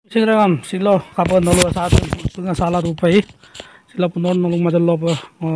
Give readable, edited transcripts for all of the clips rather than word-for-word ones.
Sigram silo kapan nolu satu punya salah rupai sila punor nolu majal lo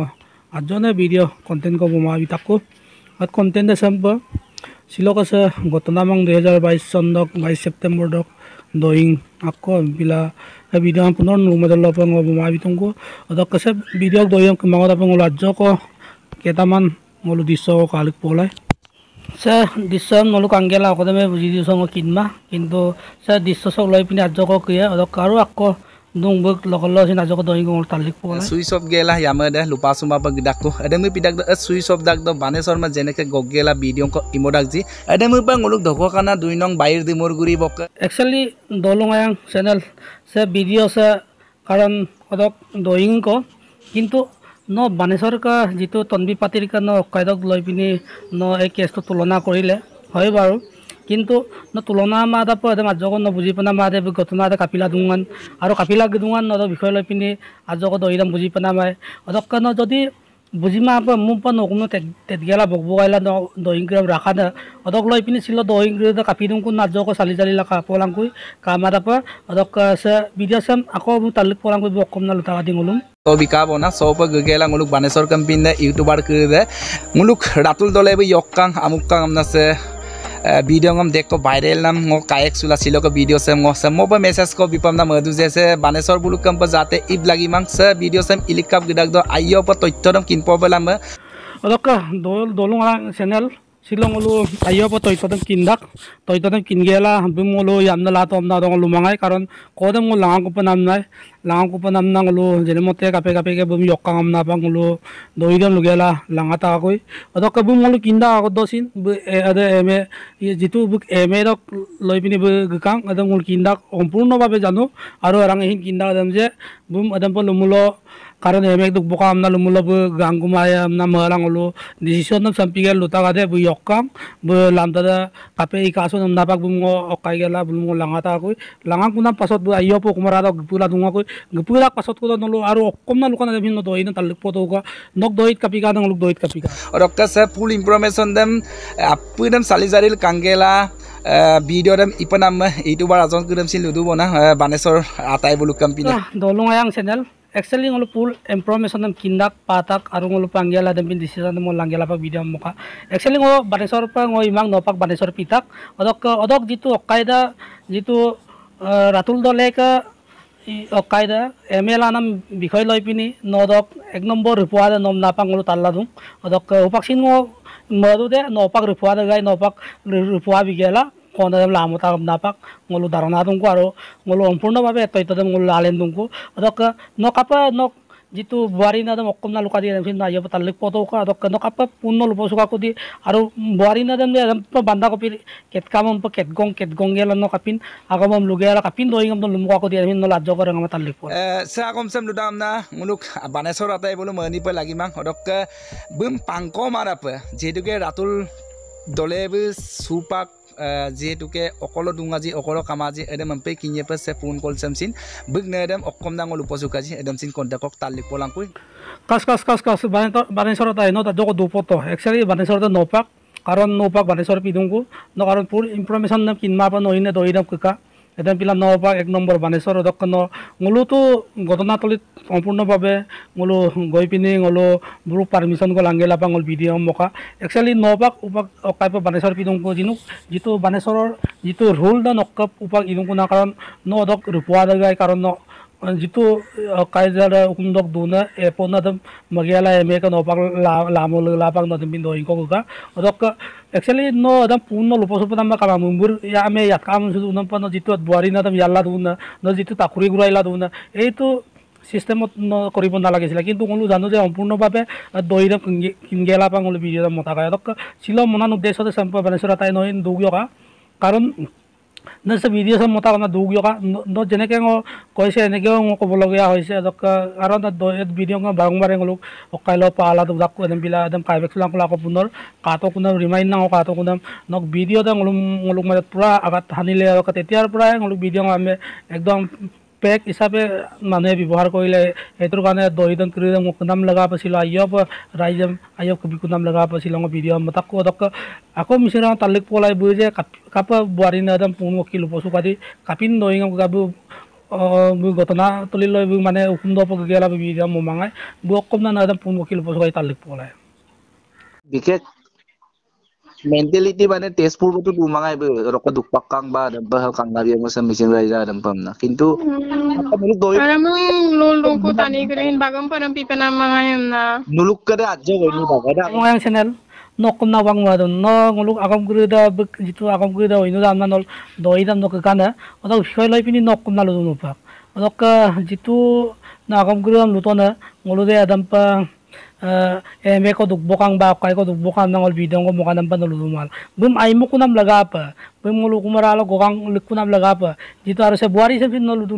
ajone video konten ko buma bitakku at konten de sampa silo ka sa gotonamang 2022 sondok 22 September dok doing ako bila video ang punor nolu majal lo pang buma bitungko adok ka sa video doing kumangot apang uladjo ko ketaman ngolu diso kalik polai sa disam nolu kanggela ako dame buji diso ngo kinma kintu sa diso sok loi pini ajo ko kya odok karu ako dung buk lokolo sin ajo ko doing ngol talik pola Swiss of gela yamada lupa suma pagdak ko adami pidak da Swiss of dak do banesor ma jeneke goggela video ko imodak ji adami bang uluk doko kana duy nong bair di murguri bok actually dolong ayang channel sa video sa karon odok doing ko kintu no banesor ka jitu tonbi patir ka no kaidok loi pini no ek case to tulona korile hoy baru কিন্তু ন তুলনা মা দা পদে মাজক ন বুজি পনা মা দে গতনা দা কাপিলা দুঙান আৰু কাপিলা দুঙান ন বিষয় লৈ পিনি আজক দইরাম বুজি পনা মাই অদক ন যদি বুজি মা মু প নকুন তেত গেলা বগবগাইলা ন দইংগ্রাম রাখা না অদক লৈ পিনি ছিল দইংগ্রাম দা কাপি দুঙ কোন আজক সালি জালি লা কাপলাং কুই কামাদা প অদক সে ভিডিও সাম আকো তালিক পলাং কুই বকম না লতা দি ngulum to bikabo na so pa gugela nguluk banesor kampin da youtuber kede nguluk ratul dole be yokkang amukkang amna se video ngam dekko viral nam ngo kayak sula silo ko video sem ngo sem mo ba message ko bipam na madu jese banesor buluk kam pa jate ib lagi mang se video sem ilikap gidak do ayo pa toitodam kin po belam odok dolung channel silong ulu ayo po toitodam kingela bumolo yamna la tom na dong lumangai karon kodam ngul langang ko pa namnang ulu jenemote kape ke bum yokkang amna pang ulu doidam lugela langata koi odok ka bum ulu kinda ko dosin ade eme jitu buk eme dok loi pini gukang adam ul kinda সম্পূর্ণ ভাবে জানো আৰু rang hin kinda adam je bum adam po lumulo karon eme duk boka amna lumulo bu gangumaya amna marang ulu decision nam sampigel luta gade bu yokkang bu lamda kape ikaso nam napak bum ngo okai gela bum ngo langata koi langang kunam pasot bu ayo po kumara dok pula dunga koi gepula pasot ko nolu aru okkomna lukana de hinno doina tal poto ko nok doit kapika nang luk doit kapika orokka se full information dem apudem salijaril kangela video dem ipanam youtuber ajon kudem sil ludu bona banesor atai bulu kampina dolong ayang channel actually ngolu full information dem kindak patak aru ngolu panggela dem bin decision mo langgela pa video moka actually ngo banesor pa ngo imang nopak banesor pitak odok jitu okaida jitu ratul dole ka okaida emela nam বিষয় লৈ পিনি নদক এক number ৰিপোৱা নম নাপাংলো তাল্লা দুং অদক উপাকসিন ngo মদু দে নপাক ৰিপোৱা গাই নপাক ৰিপোৱা বিগেলা কোন লামতা নাপাক ngolu darana dungku aro ngolu সম্পূর্ণভাবে তৈতদম ngolu আলেন দুংকু অদক নকাপা নক jitu buari na dam okkom na luka di sin na yo talik poto ka adok no kapa punno lupo suka ko di aru buari na dam pa banda ko pir ket kamam pa ket gong gela no kapin agamam lugela kapin doing am no lumka ko di sin no lajjo ko rang talik po sa akom sem ludam na nguluk banesor atai bolu mani pa lagi mang odok bum pangko marapa jeduke ratul dole bu supak যেহেতুকে অকলো দুঙাজি অকলো কামাজি এদম এম্পে কিনিয়ে পাছে phone কল সামসিন বগনে এদম অকম নাঙল উপসুকাজি এদম সিন contact তালিক পলাংকুই kas banesor ta no ta joko dupoto actually banesor ta nopak karon nopak banesor pidungku no karon pur information nam kinma pa no ine doidam kuka এদম পিলা নপাক এক নম্বৰ বানেশ্বৰ দক্ষণ nguluতো ঘটনাতলিত সম্পূৰ্ণভাৱে ngulu গৈ পিনি ngulu ব্ৰু পাৰমিশন গল আংগেলা পাঙল ভিডিও মকা একচুয়ালি নপাক উপাক অকাইপ বানেশ্বৰ পিদংকো জিনু জিতু বানেশ্বৰৰ জিতু ৰুল দা নকপ উপাক ইদংকো না কাৰণ নদক ৰুপোৱা দাগাই কাৰণ jitu kaizar ukundok duna eponadam magyala emeka nopak lamol lapang no bin doing ko ga odok actually no adam punno luposupana ma kama mumbur ya me yakam su unam pano jitu buari nadam yalla duna no jitu takuri guraila duna ei to system no koribo na lagisila kintu ngolu janu je সম্পূর্ণভাবে দইরা কিনগেলা পাঙল video মতা ga odok silo monanu desode sampa banesura tai noin dugyoka karon nasa video sa mota kana dugyo ka no jeneke ngo koise eneke ngo kobologia hoise adok aron da video nga barangbar ngoluk okailo paala du dakko edem bila edem kaibek lang ko punor kato kunam remind nang kato kunam nok video da ngoluk ma pura agat hanile ka tetiar pura ngoluk video nga ame ekdom পেক হিচাপে মানুহে ব্যৱহাৰ কৰিলে সেইটোৰ কাৰণে দহিদন কৰি মোক নাম লগা পাইছিলোঁ আয়ব ৰাইজে আয়ব কবি নাম লগা পাইছিলোঁ ভিডিঅ' মই তাকো আকৌ মিচিং তালিক পলাই বৈ যে কাপা বোৱাৰী নাম পুন কিলো পচু কাটি কাপিন দহি গাবো ঘটনা তুলি লৈ মানে সুন্দৰ গেলা ভিডিঅ' মোমাঙাই অকম না একদম পুন কিলো পচু কাটি তালিক পলাই বিশেষ mentality মানে তেজপুৰ বটো দুমাঙাই ৰক দুপাকাং বা দব্বা কাংগাৰি মসা মিচিং ৰাইজা দম্পম না কিন্তু Lulungku tani kering bagam parang pipena mangayam na. nuluk kada aja ini bagada ang channel nokum na wang wadon no nguluk agam gurida jitu agam gurida inu dam nol doi dam nok kana oda ushoi lai pini nokum na lu nupak odok jitu na agam gurida lutona ngulude adam pa eme ko dukbokang ba kai ko dukbokang nangol bidong ko mukha nampan nalulumal bum ay mo kunam laga pa bum ngulu kumaralo gokang kunam laga pa jitu aro se buari se pin nolutu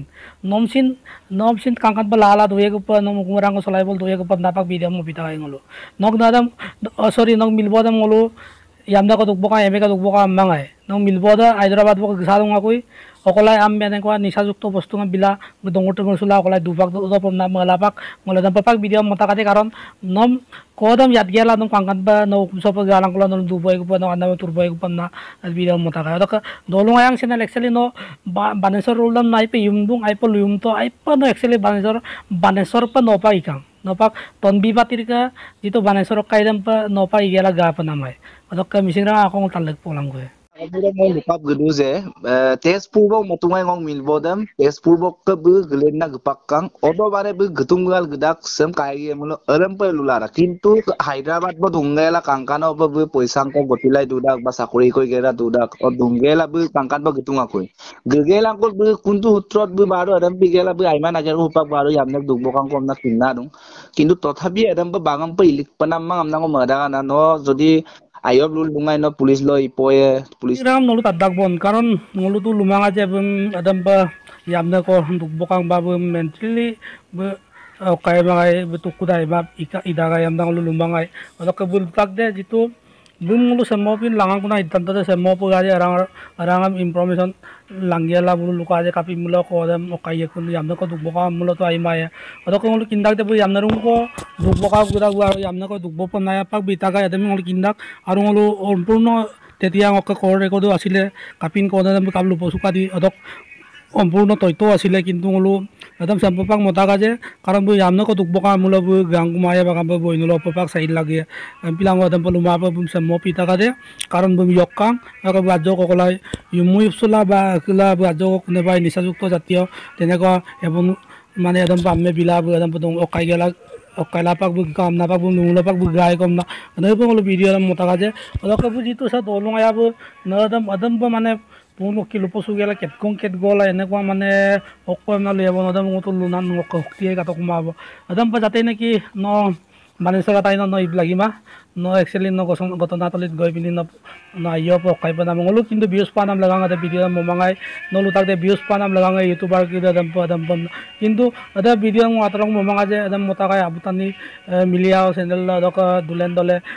nomsin kangkan pa lala doye ko pa nong kumarang ko salay bol doye ko pa napak bidong mo pitay ngulu nog nadam sorry nog milbodam ngulu yamda ko dukbokang eme ka dukbokang mangay nong milboda Hyderabad ko gisadong akoy okolay amben ko nisajukto bostu nga bila dongurto ngusula okolay dubak do na malapak ngoladam papak video matakate karon nom kodam yat gela nom kangkan ba no so pa galang ko nom duboy ko pa no anam turboy ko pa na video mataka dok dolong ayang channel actually no banesor rulam nai pe yumdung ai pa luyum to ai pa no actually banesor pa no pa ikang nopak ton bibatir ka dito banesor kaidam pa no pa igela ga pa namay dok mising ra akong talag polang ko Pura mo lupap gedu je Tezpur matungai ngong milbodam Tezpur ke bu gelena gepakang odo bare bu getunggal gedak sem kai mulo erem pe lulara kintu Hyderabad bo dunggela kangkana obo bu poisang ko gotilai dudak ba sakuri koi gera dudak o dunggela bu kangkan bo getunga koi gegela ko bu kuntu hutrot bu baru erem pigela bu aiman ajar upak baru yamnek dugbokang ko na kinna dung kintu tothapi erem pe bangam pe ilik panam mangam nango madagana no jodi ayob lul lungai no pulis lo ipoye pulis ram nolu tadak bon karon nolu tu lumanga je adam ba yamna ko bokang babu mentally be kay mga betukudai bab idaga yamna nolu lumangai odo ke bul tak de jitu bum nolu semopin langang kuna itanto de semopo gaje arang information langiala bulu luka aja kapi mulo ko adam okay kun yamna ko dukboka mulo to ay maya odo ko nolu kindak de bu yamna rung ko dukboka gura gua yamna ko dukbopa naya pak bitaga adam nolu kindak aru nolu সম্পূর্ণ তেতিয়া অক কৰ ৰেকৰ্ডো আছিলে কাপিন কোদাম কাবলু পসুকা দি অদক সম্পূৰ্ণ তথ্য আছিলে কিন্তু হলো একদম সম্পপাক মতা গাজে কাৰণ বই আমন কো দুকবকা মূল বই গাং মায়া বাগাম বই নল পপাক সাইড লাগে পিলাং একদম পলু মা পম সম পিতা গাজে কাৰণ বই যকাং ak বাজো কলাই ইমুই সুলা বা কিলা বাজো কোনে বাই নিচাযুক্ত জাতীয় তেনেকুৱা এবং মানে একদম পামে বিলা একদম পদং অকাই গেলা okaila pak bu kam na pak bu nula pak bu gai kom na ne bu ngolo video ram mota gaje oka bu jitu sa dolong aya bu na adam ba mane puno kilo posu gela ket kong ket gola ene kwa mane okko na lebo adam ngoto lunan ngok hokti ga to kuma adam ba jate ne ki no mane sara tai no iblagi ma no actually no gotona tolit goi pini no ayo po kai pa nam ngolo kintu views pa nam lagang ada video mo mangai no lutak de views pa nam lagang youtuber ki adam pon kintu ada video mo atrong mo manga je adam mota kai abutani milia channel la dok dulen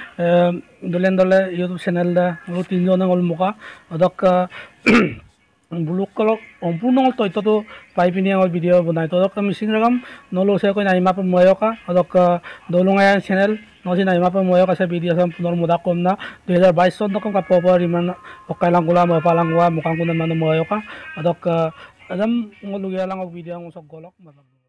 dole youtube channel da ngolo tinjon ngol muka dok buluk kolok সম্পূৰ্ণ তথ্যটো পাই পিনি আমাৰ video' বনাই তদক মিচিং ৰাগাম নলো সে কই নাইমা পে ময়কা অদক দলুঙায়া চ্যানেল নজি নাইমা পে ময়কা সে ভিডিঅ' সম পুনৰ মুদা কম না 2022 চন নকম কা পপাৰ ইমান অকাইলাং গোলা মপালাংৱা মুকাং কোন মান ময়কা অদক আদম ngolugia lang og video ng sok golok